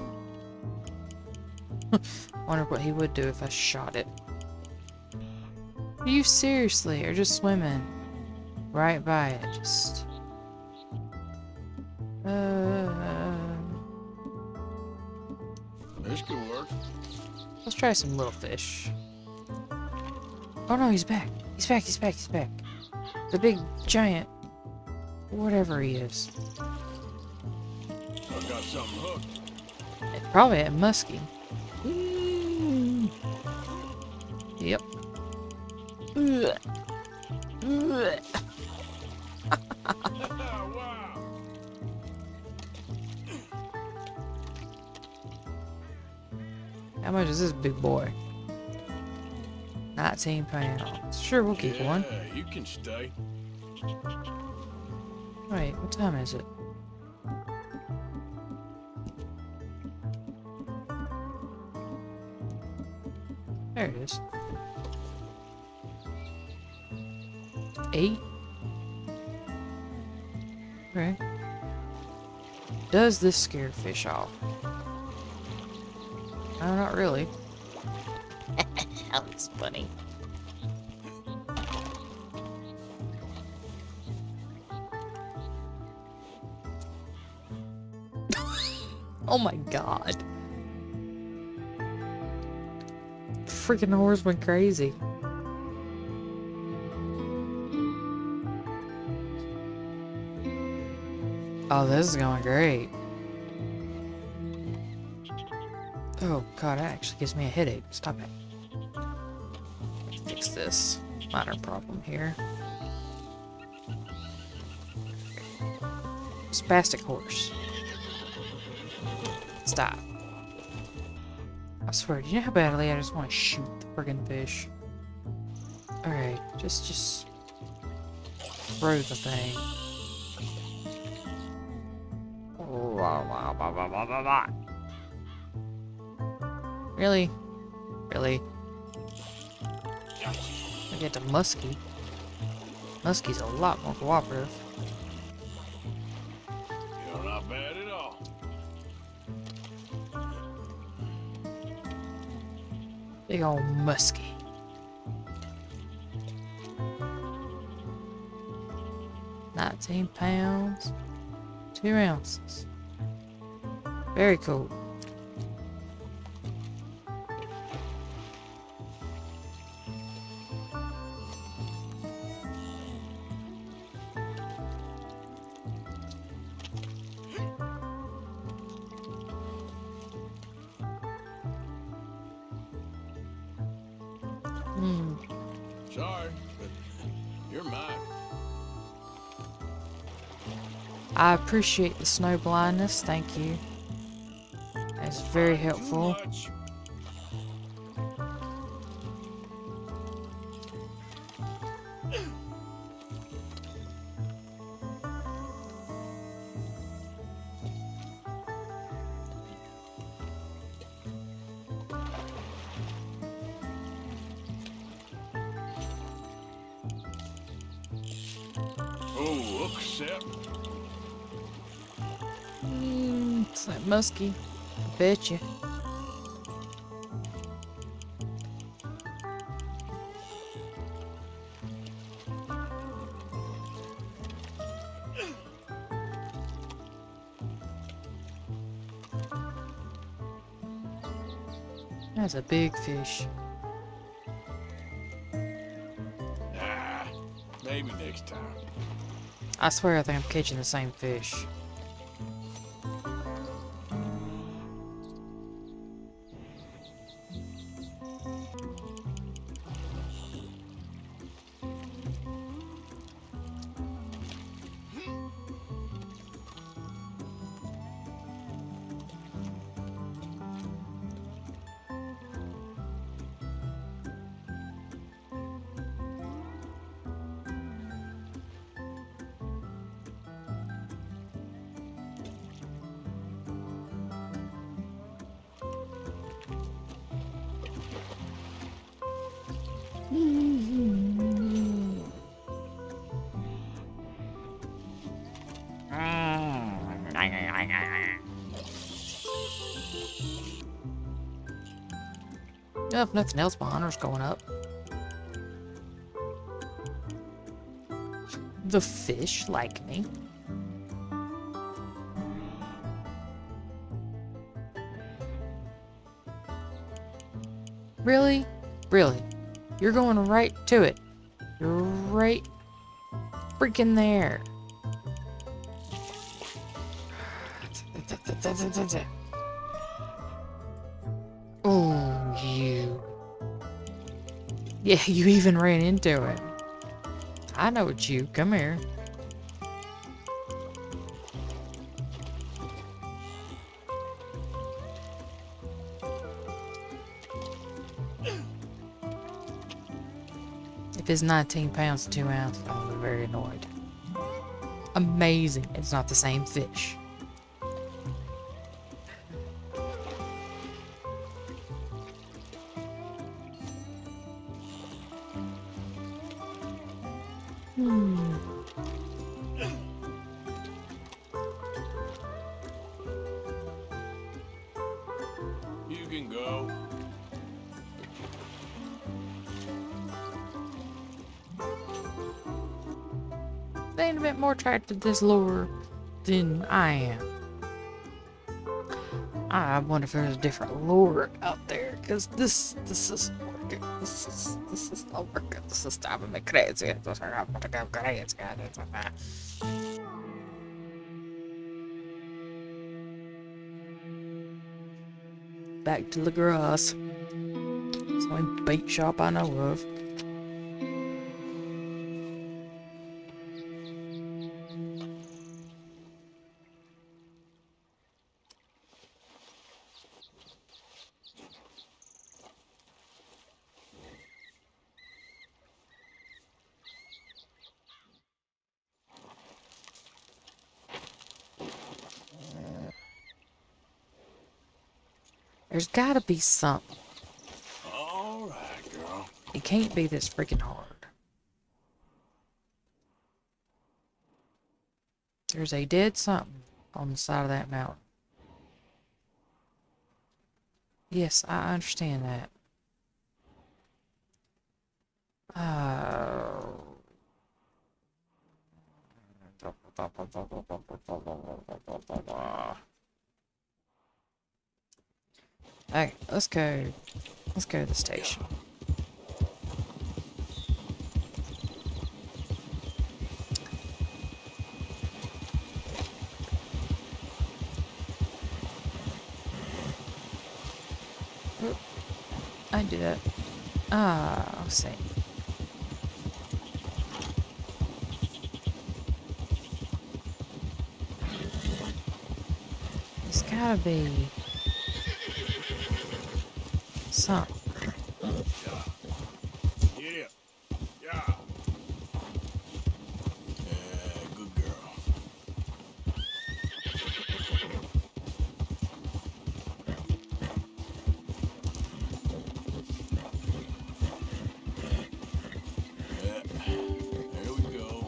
A: Wonder what he would do if I shot it. Are you seriously or just swimming? right by it. Just.
B: This could work.
A: Let's try some little fish. Oh no, he's back. He's back, he's back, he's back. The big giant. Whatever he is.
B: I got something hooked.
A: Probably a muskie. Yep.
B: Wow.
A: How much is this big boy? 19 pounds. Sure, we'll keep one.
B: Yeah, you can stay.
A: Wait, what time is it? There it is. 8? Okay. Does this scare fish off? No, not really. That was funny. Oh my god. Freaking horse went crazy. Oh, this is going great. Oh god, that actually gives me a headache. Stop it. Let's fix this minor problem here. Spastic horse. Stop. I swear, do you know how badly I just want to shoot the friggin' fish? Alright, just throw the thing. Really? Really? I get to Muskie. Muskie's a lot more cooperative.
B: You're not bad at all.
A: Big ol' Muskie. £19, 2 ounces. Very cool.
B: Sorry, but you're mine.
A: I appreciate the snow blindness, thank you. That's very helpful.
B: Too much. Oh, look, Sep.
A: It's like Muskie. I bet you. That's a big fish.
B: Ah, maybe next time.
A: I swear I think I'm catching the same fish. Well, if nothing else, my honor's going up. The fish like me. Really? Really? You're going right to it. You're right freaking there. Oh, you. Yeah, you even ran into it. I know it's you. Come here. If it's 19 pounds to 2 ounces, I'm very annoyed. Amazing. It's not the same fish.
B: You can go.
A: They ain't a bit more attracted to this lure than I am. I wonder if there's a different lure out there, because this isn't working. This is not working. This is driving me crazy. This is driving me crazy. Back to the grass. It's the only bait shop I know of. There's gotta be something.
B: All right, girl.
A: It can't be this freaking hard. There's a dead something on the side of that mountain. Yes, I understand that. Okay, let's go. Let's go to the station. Oop, I do that. Let's see. There's gotta be something.
B: Yeah. Yeah. Good girl. There we go.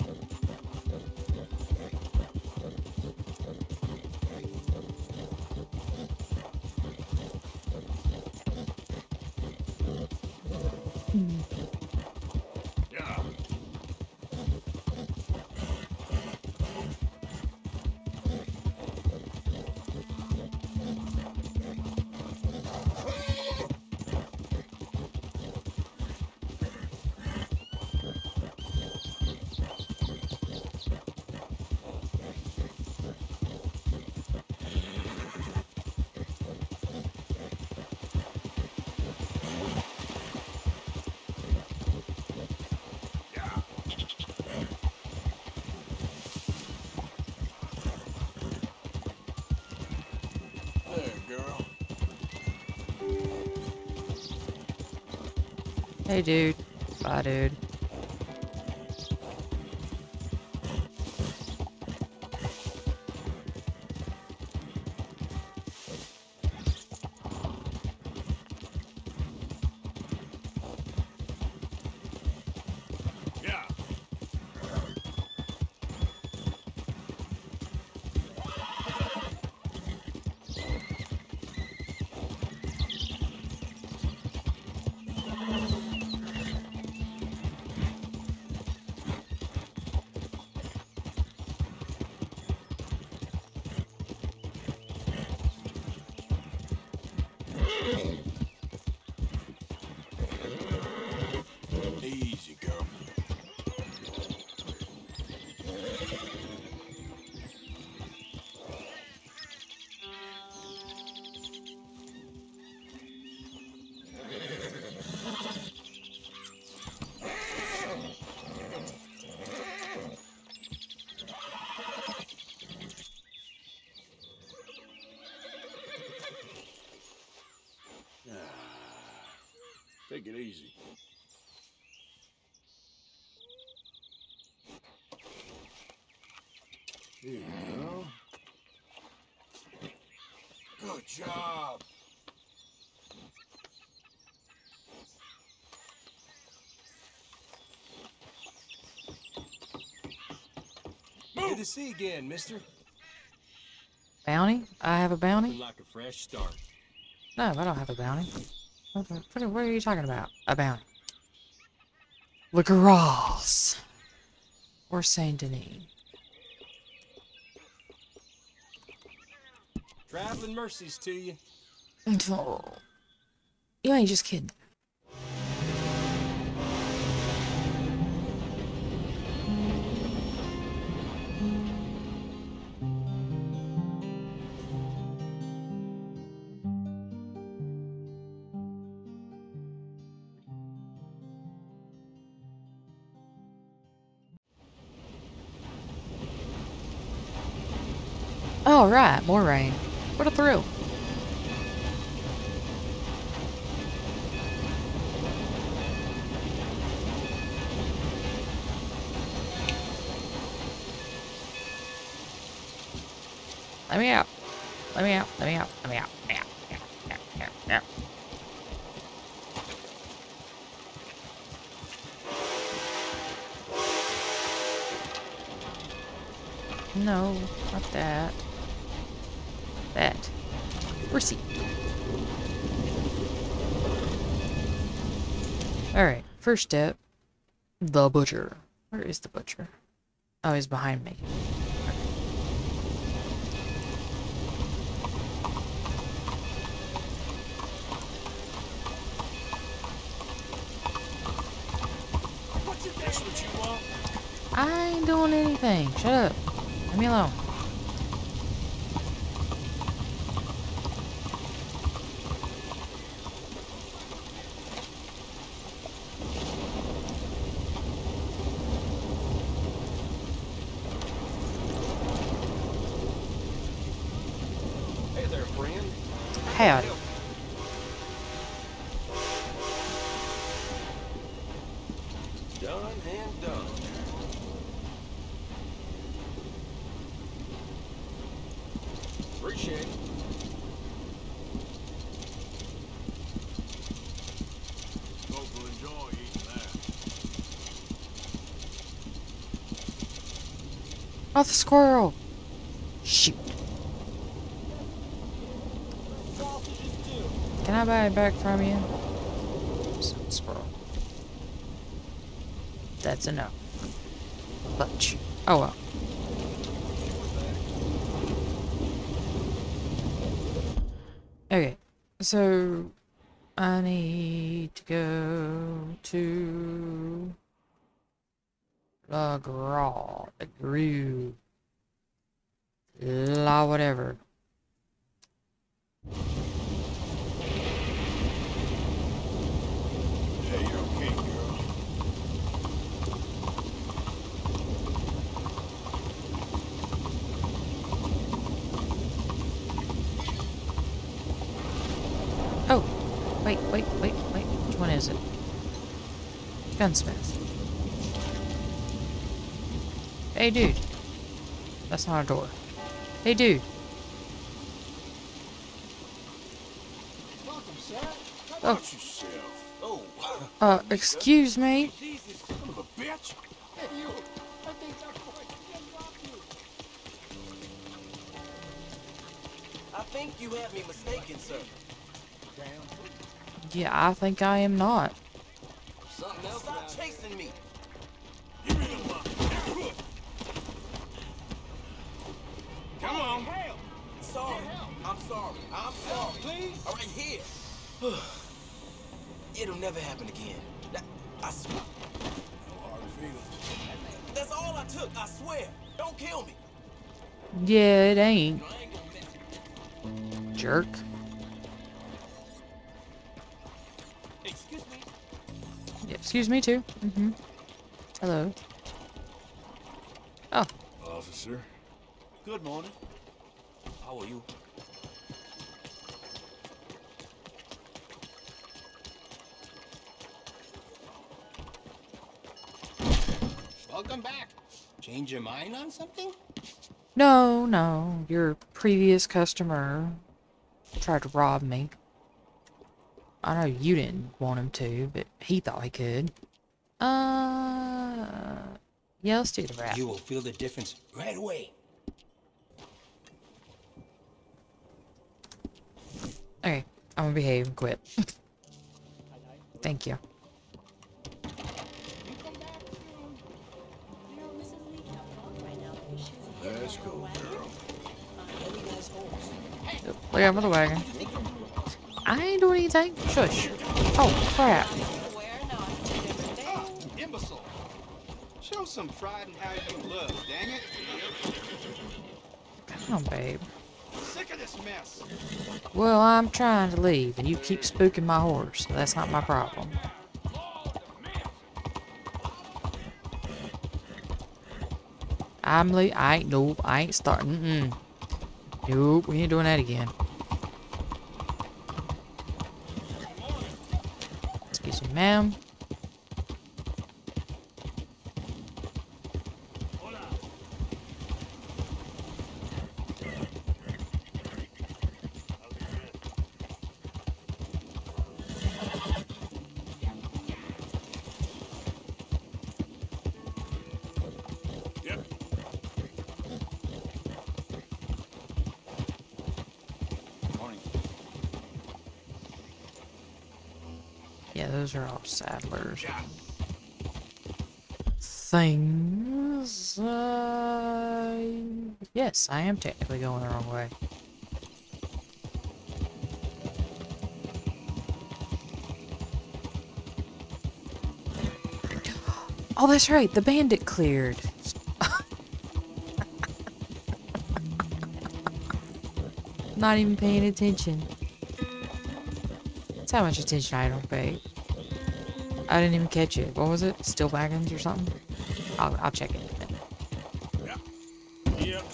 B: Yeah. There, girl.
A: Hey, dude. Bye, dude.
B: Yeah. Easy, girl. Take it easy. Here you go. Good job.
F: Good to see you again, mister.
A: Bounty? I have a bounty?
F: Looking like a fresh start.
A: No, I don't have a bounty. What are you talking about? A bounty. Le Gras. Or Saint Denis.
F: Traveling mercies to you.
A: Oh. You ain't just kidding. All right, more rain. What a thrill. Let me out. Let me out. Let me out. Let me out. Let me out. Out. No, not that. That. Receipt. Alright, first step. The butcher. Where is the butcher? Oh, he's behind me.
B: That's what you want?
A: I ain't doing anything. Shut up. Leave me alone.
F: Hey there, friend.
A: Howdy.
F: Done and done. Appreciate it.
B: Hope you'll enjoy eating that.
A: Oh, the squirrel. Shoot. Can I buy it back from you? Squirrel. That's a no. Bunch. Oh well. Okay, so I need to go to La Gras, the Groove, La whatever.
B: Hey, you're okay, girl.
A: Oh, wait. Which one is it? Gunsmith. Hey, dude. That's not a door. Hey, dude.
C: Welcome, sir.
A: Oh,
B: Watch yourself. Oh,
A: excuse me.
B: son of a bitch.
C: Hey, you. I think that boy can rob you.
D: I think you have me mistaken, sir.
A: Yeah, I think I am not.
D: Something else. Stop chasing me.
B: Give me the money. Come on.
D: Sorry. I'm sorry. I'm sorry. Please. All right, here.
G: It'll never happen again. I swear.
B: No hard feelings.
G: That's all I took, I swear. Don't kill me.
A: Yeah, it ain't.
G: I ain't gonna mess.
A: Jerk.
G: Excuse me.
A: Yeah, excuse me too. Hello. Oh,
B: Officer.
G: Good morning. How are you?
C: Welcome back. Change your mind on something?
A: no. Your previous customer tried to rob me. I know you didn't want him to, but he thought he could. Yeah, let's do the rap.
C: You will feel the difference right away.
A: Okay, I'm gonna behave and quit. Thank you.
B: Let's go, girl.
A: Look out for the wagon. I ain't doing anything. Shush. Oh, crap.
F: Imbecile. Show some pride in how you look, dang it.
A: Come on, babe.
F: Sick of this mess.
A: Well, I'm trying to leave, and you keep spooking my horse, so that's not my problem. I ain't starting. Nope, we ain't doing that again. Excuse me, ma'am.
B: Yep.
F: Morning.
A: Yeah, those are all Sadler's things. Yes, I am technically going the wrong way. Oh, that's right. The bandit cleared. Not even paying attention. That's how much attention I don't pay. I didn't even catch it. What was it? Still wagons or something? I'll check it.
B: Yep.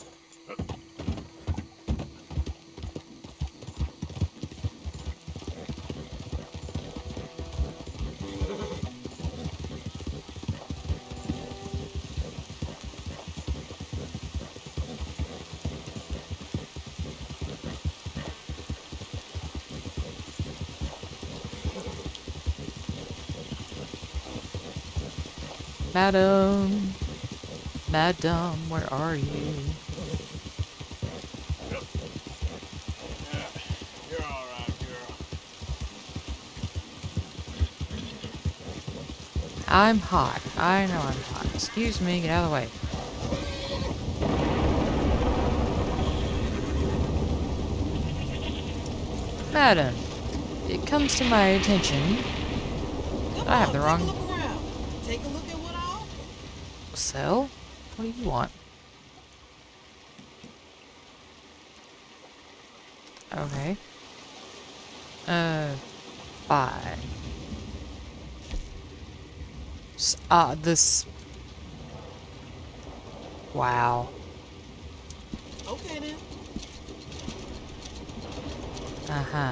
A: Madam, where are you?
B: Yep. Yeah, you're all right, girl.
A: I'm hot. I know I'm hot. Excuse me, get out of the way. Madam, it comes to my attention. I have the wrong...
G: Take a look at what I offer.
A: Sell? What do you want? Okay. Buy. This... Wow.
G: Okay then.
A: Uh-huh.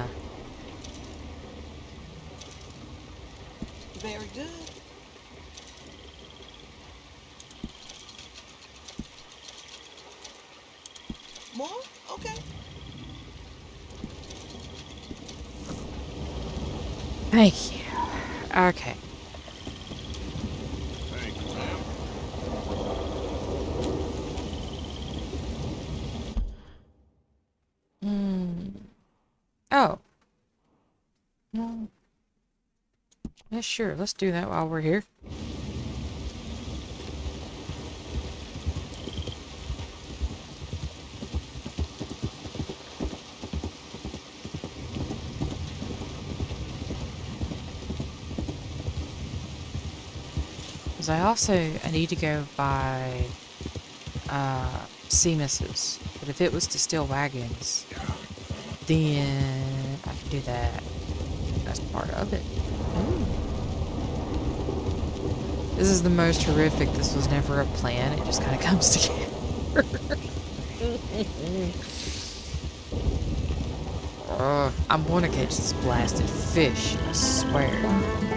G: Very good. More? Okay.
A: Thank you. Okay.
B: Thank you, ma'am.
A: Oh. Well, yeah, sure. Let's do that while we're here. Because I need to go buy Seamus's. But if it was to steal wagons, then I can do that. That's part of it. Ooh. This is the most horrific. This was never a plan. It just kind of comes together. I'm gonna catch this blasted fish, I swear.